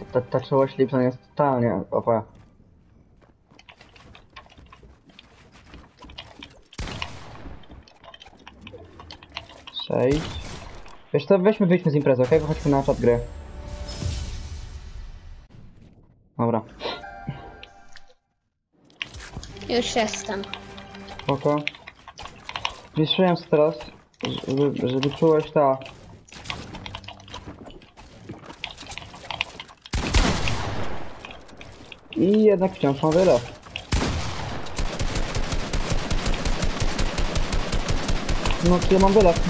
ta czułość Lipson jest totalnie OP. 6. Wiesz co, wyjdźmy z imprezy, okej? Chodźmy na czat gry. Dobra. Już jestem. Spoko. Zniszczyłem sobie teraz, żeby czułeś ta... I jednak wciąż mam wiele. No to ja mam wiele.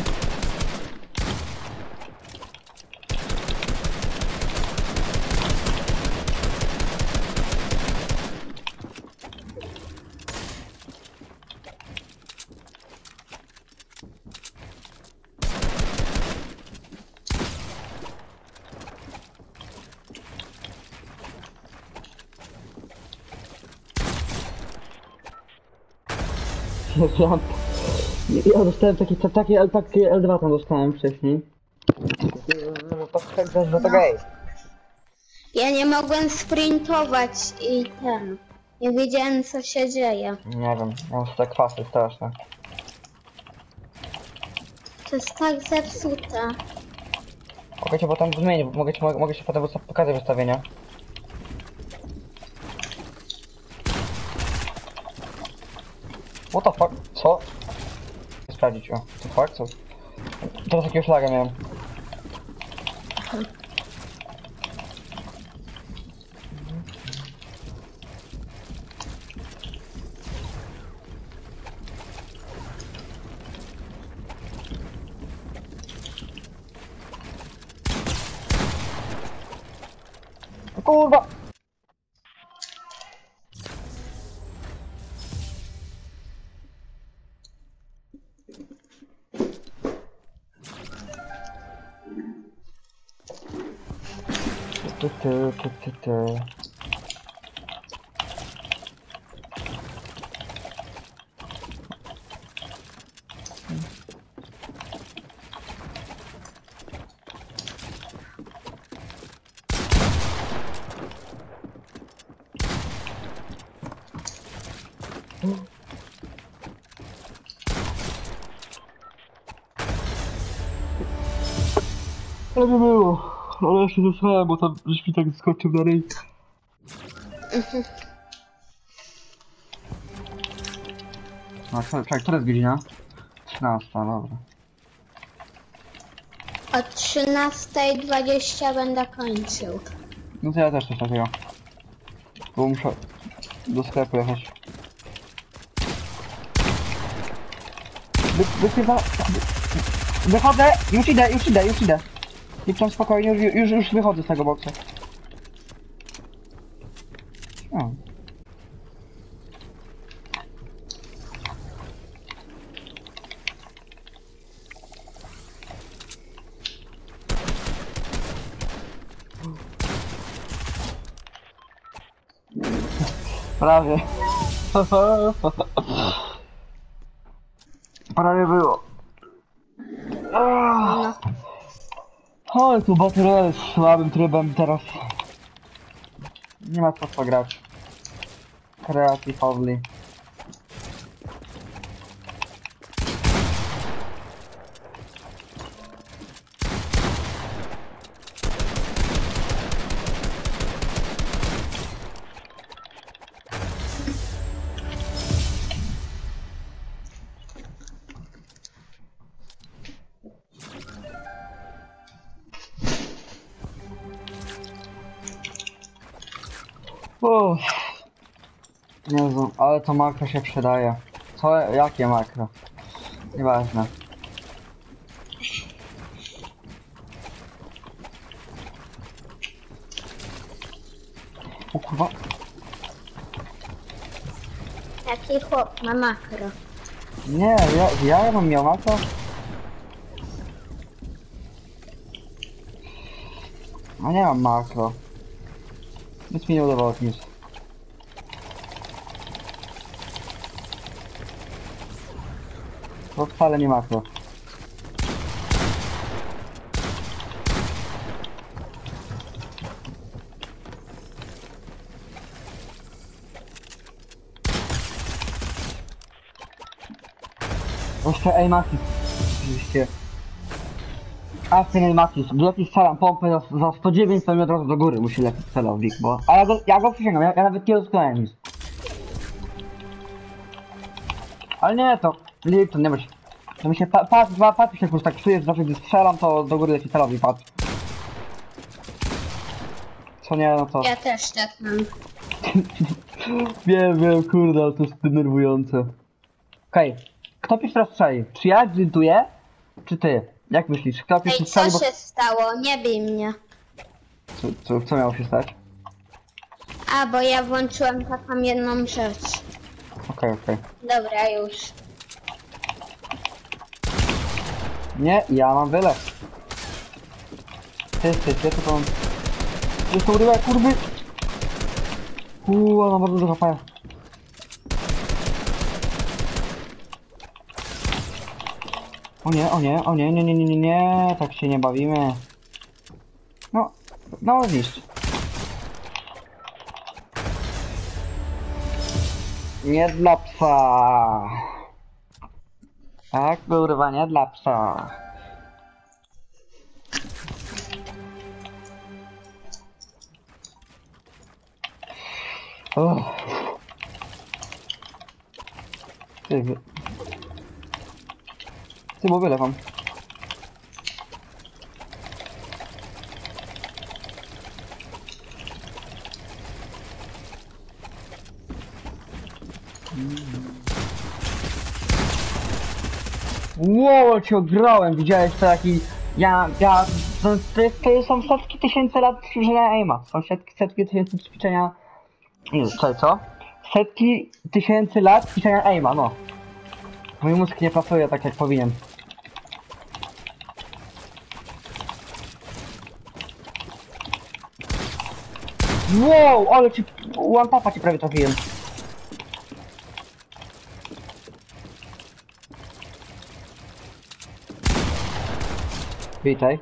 Ja dostałem takie L2 tam dostałem wcześniej. Że to gej. Ja nie mogłem sprintować i nie wiedziałem co się dzieje. Nie wiem, ja muszę te kwasy straszne. To jest tak zepsute. Mogę cię potem wymienić, mogę ci potem pokazać ustawienia. What the fuck? Co? Sprawdzić, o, to fuck, co? Teraz jakiegoś laga miałem. Kurwa! Ty. Ale nie było. Ale jeszcze nie słyszałem, bo tam żeś mi tak skoczył na ryj. No, czekaj, która jest godzina? 13, dobra. O 13:20 będę kończył. No to ja też coś takiego. Bo muszę do sklepu jechać. Wychodzę! Już idę! Nie tam spokojnie, już wychodzę z tego boksa. O. Prawie. Prawie było. No. Ale tu Battle Royale jest słabym trybem teraz. Nie ma co grać. Creative only. Uff. Jezu, ale to makro się przydaje. Co? Jakie makro? Nieważne. O kurwa. Jaki chłop ma makro. Nie, ja bym miał makro. A nie mam makro. Nic mi nie udowodnisz. To wcale nie makro. Jeszcze Aimaxis. Oczywiście. A w ten Aimaxis. Lepiej strzelam pompę za 109, to mi od razu do góry musi lepiej celownik, bo... A ja go przysięgam, ja nawet nie rozkładałem nic. Ale nie, to... Lipton, nie myśl. To mi się patrz się jakoś tak czuje, że gdy strzelam, to do góry leci celownik, patrz. Co nie, no to... Ja też tak mam. Wiem, kurde, ale to jest denerwujące. Okej. Kto pierwszy raz strzeli? Czy ja grintuję? Czy ty? Jak myślisz? Kto pierwszy Ej, strzeli, co bo... się stało? Nie bij mnie. Co miało się stać? A, bo ja włączyłem taką jedną rzecz. Okej. Dobra, już. Nie, ja mam wylew. Ty, to mam... Ty to urywaj, kurwy! Mam bardzo dużo fajnie. O nie, tak się nie bawimy. No, zniszcz. Nie dla psa. Tak, kurwa, nie dla psa. Ty, bo wylewam. Wow, cię ograłem, widziałeś to jaki... To są setki tysięcy lat ćwiczenia aima. Są setki tysięcy ćwiczenia... Co? Setki tysięcy lat ćwiczenia aima, no. Mój mózg nie pracuje tak jak powinien. Wow, ale ci... One tapa ci prawie trafiłem. Witaj.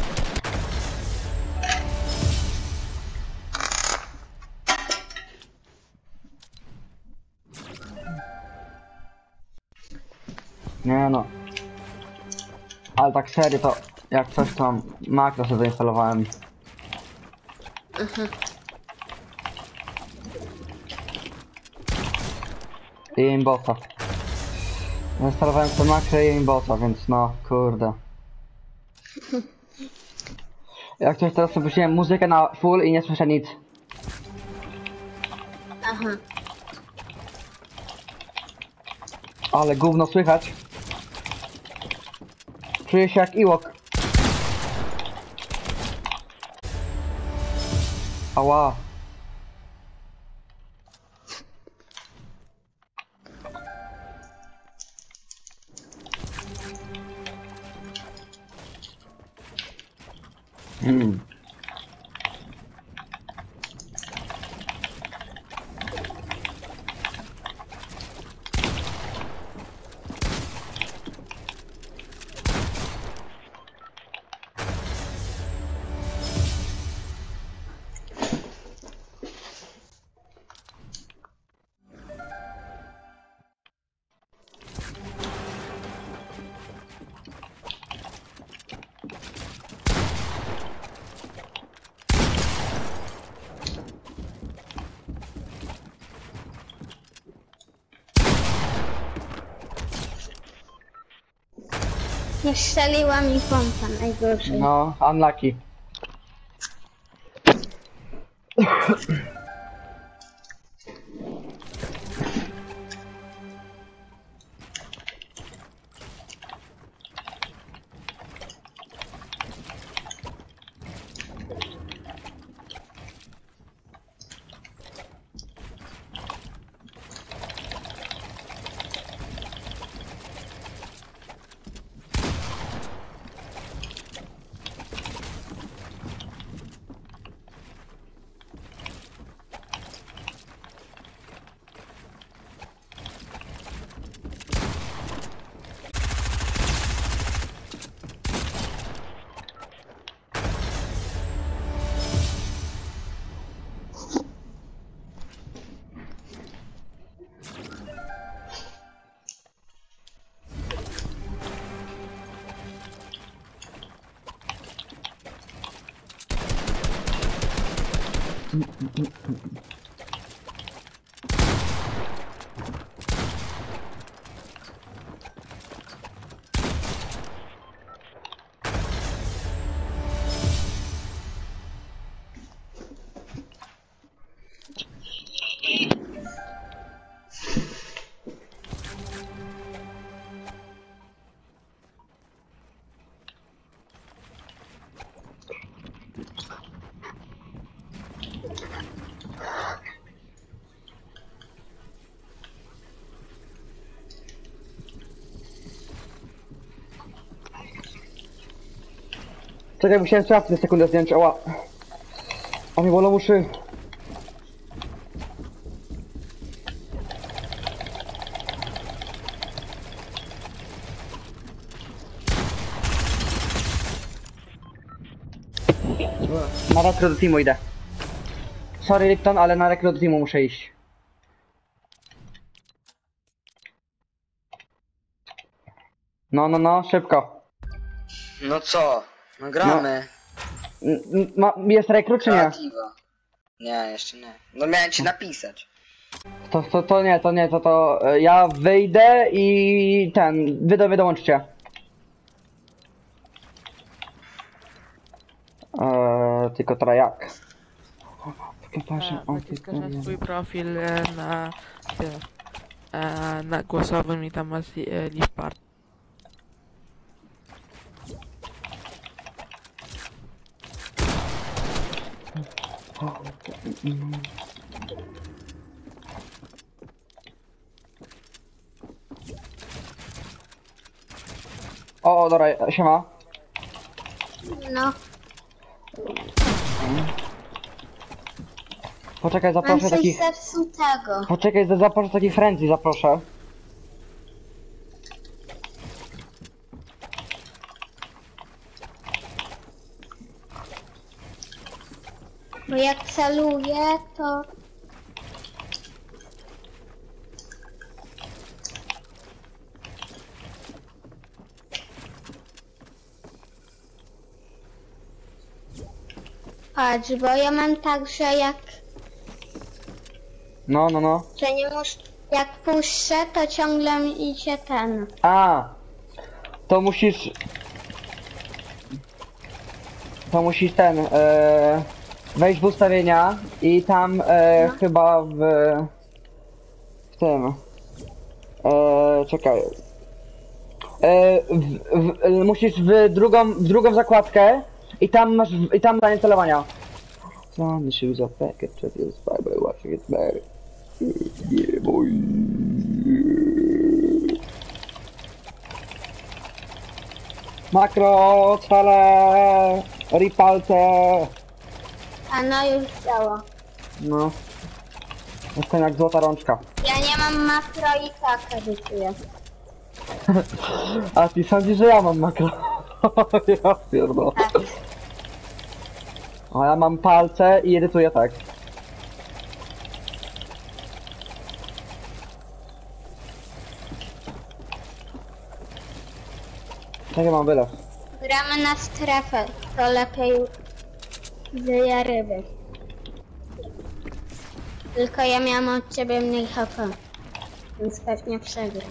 Nie no. Ale tak serio to... Jak coś tam... Makro sobie zainstalowałem. I aimbota. Zainstalowałem sobie makro i aimbota, więc no, kurde. Jak coś teraz sobie puściłem muzykę na full i nie słyszę nic. Aha. Ale gówno słychać. Czuję się jak Ewok. Ała. Nie strzeliła mi pompa najgorzej. No, unlucky. Czekaj, musiałem czas na sekundę zdjąć, ała. A mnie bolą uszy. Na rekro do teamu idę. Sorry Lipton, ale na rekro do teamu muszę iść. No, szybko. No co? No gramy. Jest rekru czy nie? Kreatywa. Nie, jeszcze nie. No miałem ci napisać. To ja wyjdę i wy dołączcie. Tylko teraz jak? Naciskasz na swój profil na głosowym i tam masz leave part. O, dobra, siema. No, Poczekaj, mam zaproszę coś takich... zepsutego. Poczekaj, zaproszę takich friendly, zaproszę. Bo jak celuję, to... Patrz, bo ja mam tak, że jak... No. Że nie muszę... Jak puszczę, to ciągle mi idzie ten. A, to musisz... wejść w ustawienia i tam chyba w tym... czekaj. Musisz w drugą zakładkę i tam masz danie celowania. Some shoes are packaged at this by watching it back. Yeah, boy. Makro, cele, ripalce. A no już działa. No. Jestem jak złota rączka. Ja nie mam makro i tak edytuję. A ty sądzisz, że ja mam makro? Ja pierdolę. Tak. A ja mam palce i edytuję tak. Takie mam wylew. Gramy na strefę, to lepiej zje ryby. Tylko ja miałam od ciebie mniej HP, więc pewnie przegram.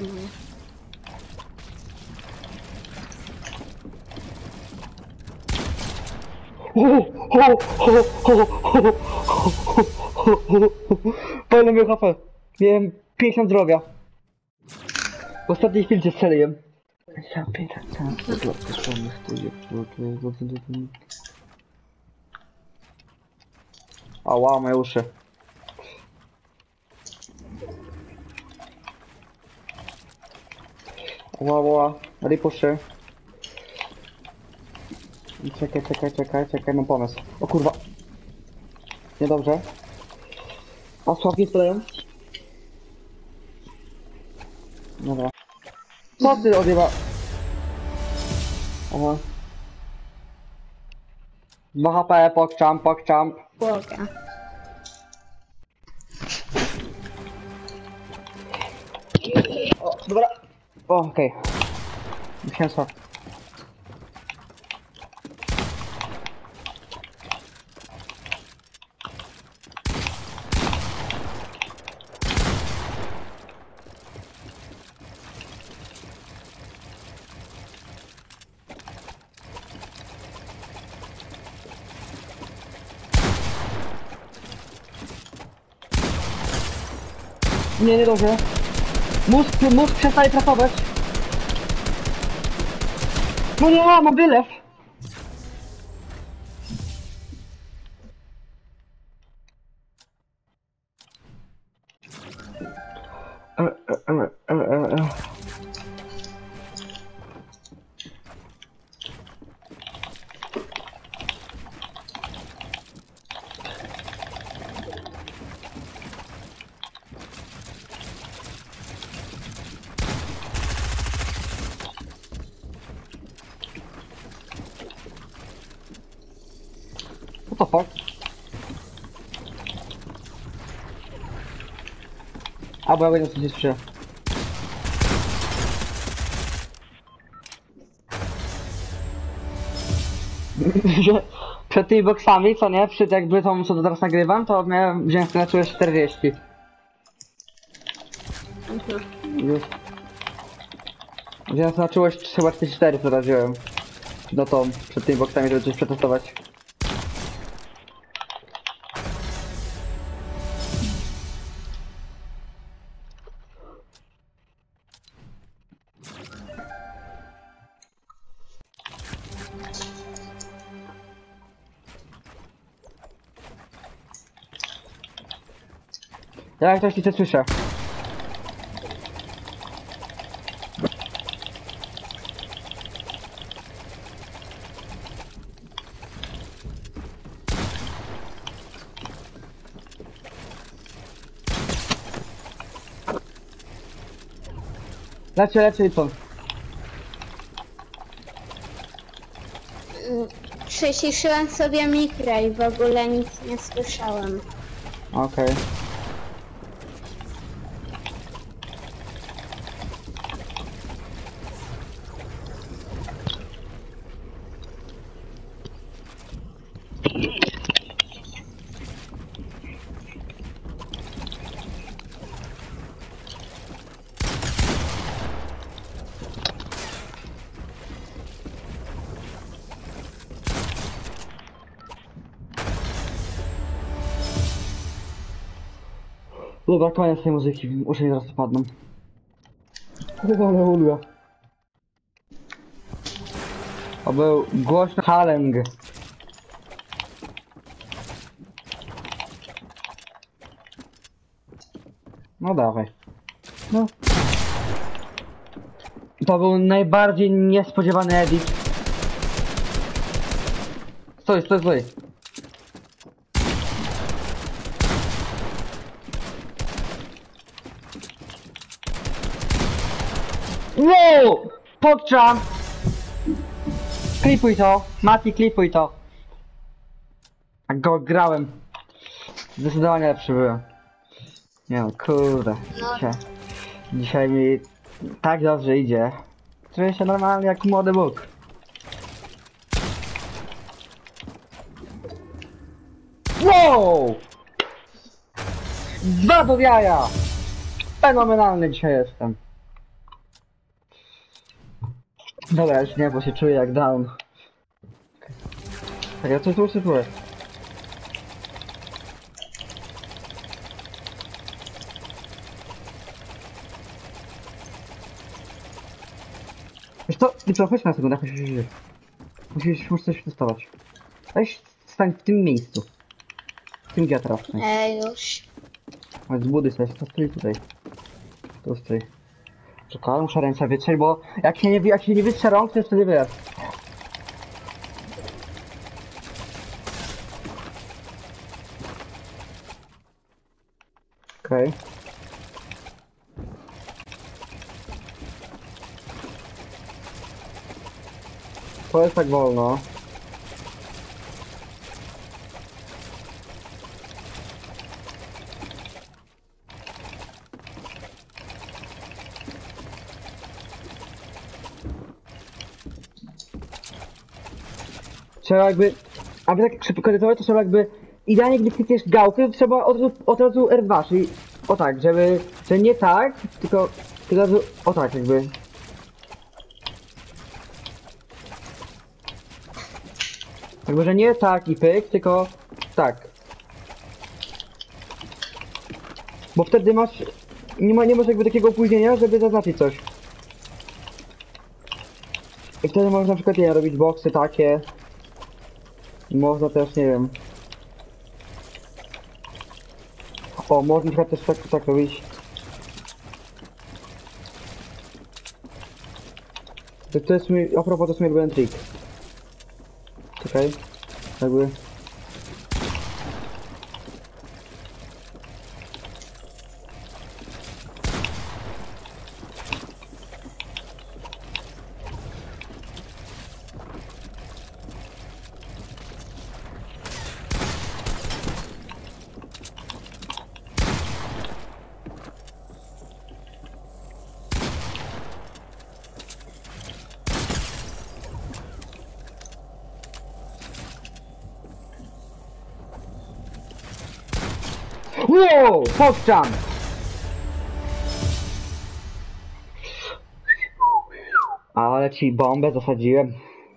Pełno miał HP. Miałem 50 zdrowia. W ostatniej chwili cię strzeliłem. Ja pierdolę, ała, moje uszy. Ła, ripuszy. Czekaj, mam pomysł. O kurwa. Niedobrze. A sławki spadają? Dobra. Co ty odjeba? Aha. 2 HP, pokczam. Błoga. O, dobra. O, okej. Musiałem słab. Nie, nie dobrze. Mózg przestaje pracować. No nie, mam wylew. What the fuck? A, bo ja będę coś słyszę. Że przed tymi boksami, co nie? Przed jakby tą, co teraz nagrywam, to miałem wziąć na czułeś 40. Już. Wziąłem na czułeś chyba 44, co wziąłem. No to przed tymi boksami, żeby coś przetestować. Ja jak coś nic nie słyszę. Lecie i co? Przyciszyłem sobie mikro i w ogóle nic nie słyszałem. Okej. Dobra, koniec tej muzyki, uszy mi zaraz spadną. Chyba ale ulga. To był głośny haleng. No dawaj. No. To był najbardziej niespodziewany edit. Stój. Wow! Pokczam! Klipuj to! Mati, klipuj to! Jak go grałem. Zdecydowanie lepszy byłem. Nie no, kurde. Dzisiaj mi tak dobrze idzie. Czuję się normalnie jak młody Bóg. Wow! 2 do jaja! Fenomenalny dzisiaj jestem. Dobra, już nie, bo się czuję jak down. Tak, ja coś tu usypuję. Wiesz co, ty chodź na sekundę, chodź. Musisz coś testować. Weź stań w tym miejscu. W tym gdzie ja teraz stoję. Już. Chodź, zbuduj sobie, to stój tutaj. Tu stój. Czekaj, muszę ręce wytrzeć, bo jak się nie wytrze rąk, to jest wtedy wyraz. Okej. To jest tak wolno. Trzeba jakby, aby tak szybko edytować, to trzeba jakby, idealnie gdy klikniesz gałkę, to trzeba od razu R2, czyli o tak, żeby nie tak, tylko od razu o tak jakby. Jakby, że nie tak i pyk, tylko tak. Bo wtedy masz nie ma jakby takiego opóźnienia, żeby zaznaczyć coś. I wtedy można na przykład, nie wiem, robić boksy takie. Można też, nie wiem. O, można na przykład też tak robić. To jest mój, a propos, to jest mój ulubiony trik. Czekaj, jakby... Wow! Pokczam! Ale ci bombę zasadziłem.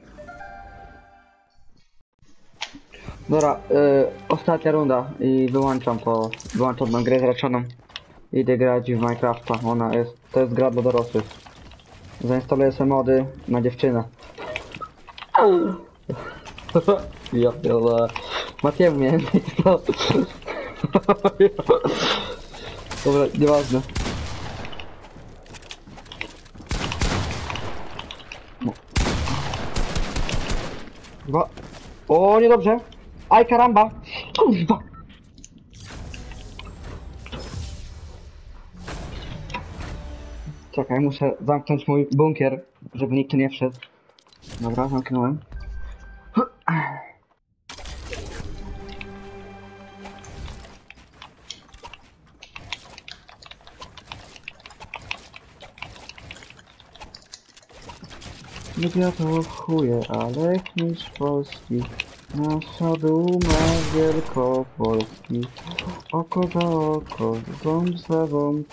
Dobra, ostatnia runda i wyłączam tą grę zraczoną. Idę grać w Minecrafta, to jest gra dla dorosłych. Zainstaluję sobie mody na dziewczynę. Ja pierdolę. Matiew mnie, no. Dobra, nieważne. Kurwa. O, niedobrze. Aj, karamba. Kurwa. Czekaj, muszę zamknąć mój bunkier, żeby nikt tu nie wszedł. Dobra, zamknąłem. Lubię to chuje, ale niż Polski. Nasza duma Wielkopolski. Oko za oko, ząb za ząb.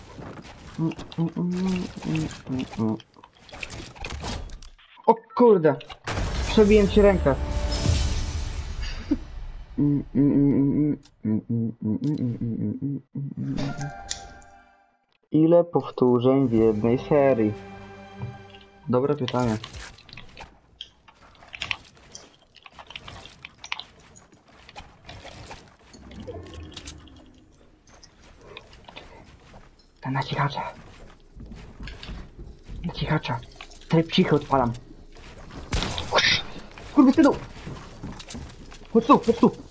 O kurde! Przebiłem ci rękę. Ile powtórzeń w jednej serii? Dobre pytanie. Ten na cichacza. Na cichacza. Tryb cichy odpalam. Kurwa, synu! Chodź tu, chodź tu!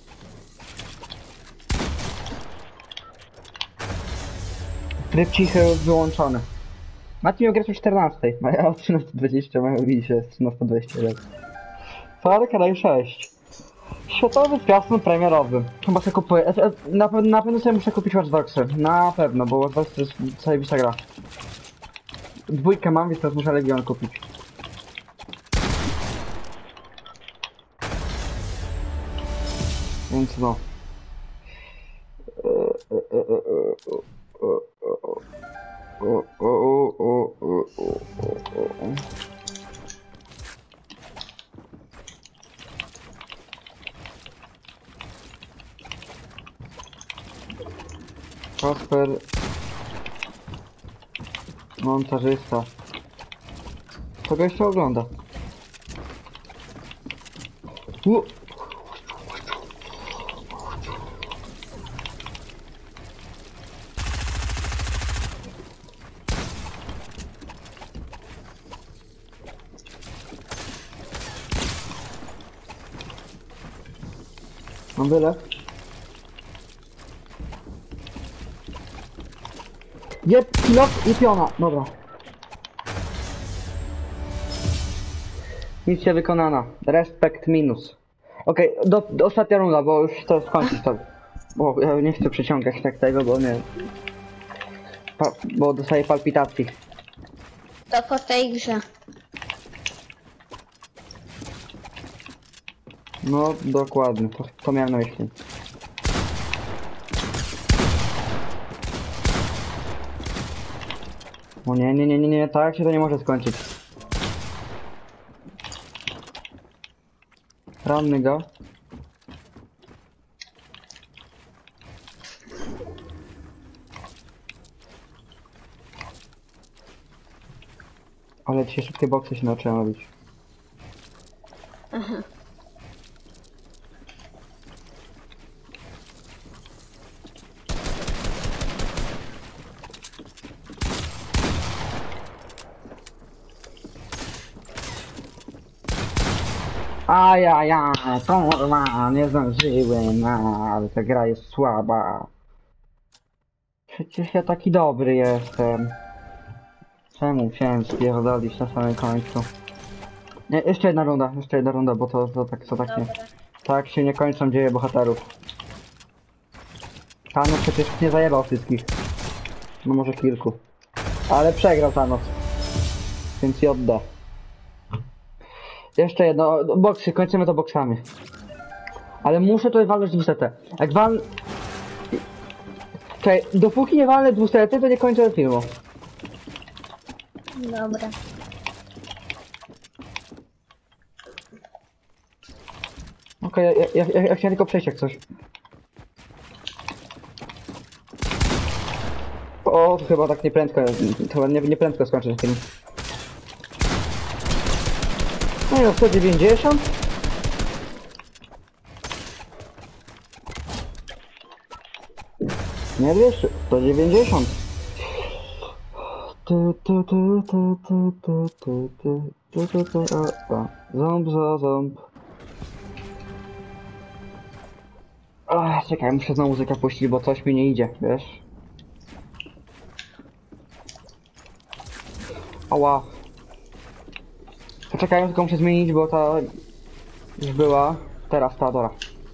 Tryb cichy wyłączony. Mati miał grać o 14, a ja o 13:20, mają widzieć, jest 13:21. Far Cry 6. Światowy zwiastun premierowy. Chyba sobie kupuję. Na pewno sobie muszę kupić Watch Dogsy. Na pewno, bo Watch Dogs to jest zajebista gra. Dwójkę mam, więc teraz muszę Legion kupić. Więc no. Kasper, montażysta. Kogo jeszcze ogląda? Mam byle. Jeb, pilot i piona. Dobra. Misja wykonana. Respekt minus. Okej, do ostatnia runda, bo już to skończyć to. Bo ja nie chcę przeciągać tak tego, bo nie... bo dostaję palpitacji. To po tej grze. No, dokładnie. To miałem na myśli. O nie, tak się to nie może skończyć. Ranny go. Ale dzisiaj szybkie boksy się nauczyłem robić. Aha. Ajajaj, kurwa, nie zdążyłem, ale ta gra jest słaba. Przecież ja taki dobry jestem. Czemu chciałem spierdolić na samym końcu? Nie, jeszcze jedna runda, bo to tak nie. Dobra. Tak się nie kończą dzieje bohaterów. Thanos przecież nie zajebał wszystkich. No może kilku. Ale przegrał Thanos. Więc i odda. Jeszcze jedno, boksy, kończymy to boksami. Ale muszę tutaj walnąć 200. Jak wal... Czekaj, dopóki nie walnę 200, to nie kończę filmu. Dobra. Okej, ja chciałem tylko przejść jak coś. O, to chyba tak nieprędko, nieprędko skończę ten film. No i o 190. Nie wiesz, 190. Ząb za ząb. Ach, czekaj, muszę znowu muzykę puścić, bo coś mi nie idzie, wiesz? Ała. Poczekaj, tylko muszę zmienić, bo ta już była. Teraz ta, dobra.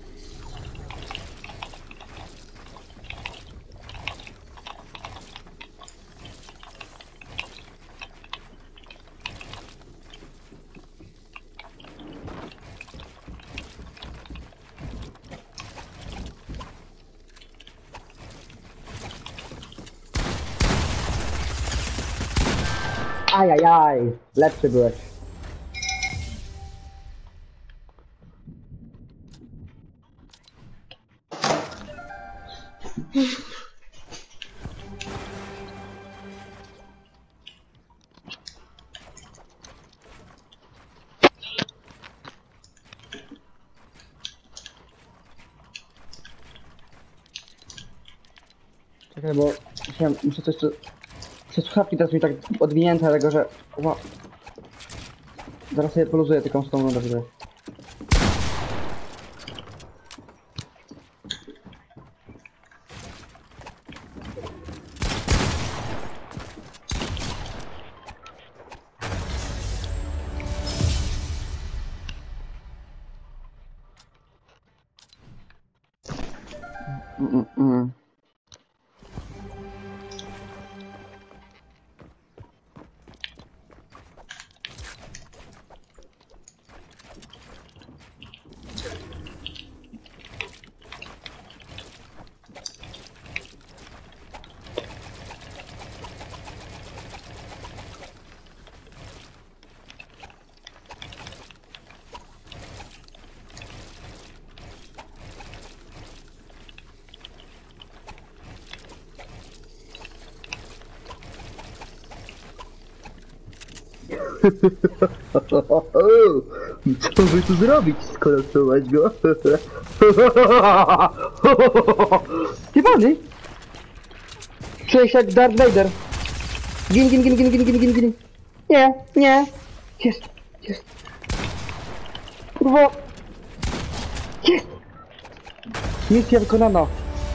Ajajaj, lepszy byłeś. Czekaj, bo muszę coś tu... Przez słuchawki teraz mi tak odwinięte, dlatego że... Ła. Zaraz sobie poluzuję tylko z tą rundę w grę. Co by tu zrobić, skolapsować go? Ty pany! Czuję się jak Darth Vader. Gin. Nie. Jest. Kurwa. Jest. Misja wykonana.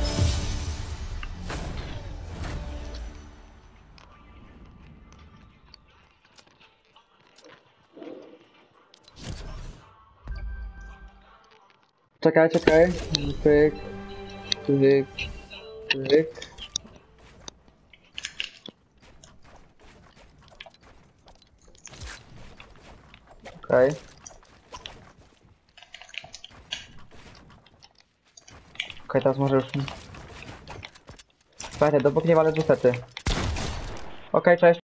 Czekaj. Pyk. Okej. Okej, teraz może już... Słuchajcie, dopóki nie walę 200. Okej, cześć.